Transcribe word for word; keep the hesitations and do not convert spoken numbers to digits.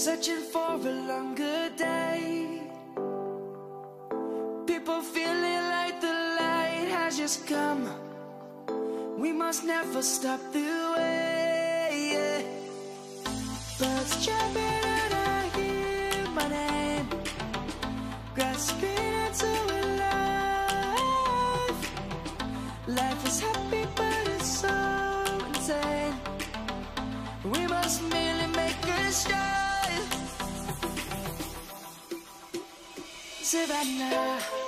searching for a longer day. People feeling like the light has just come. We must never stop the way, yeah. Birds chirping and I hear my name, grasping into a life. Life is happy but it's so insane. We must merely make a start. Savannah.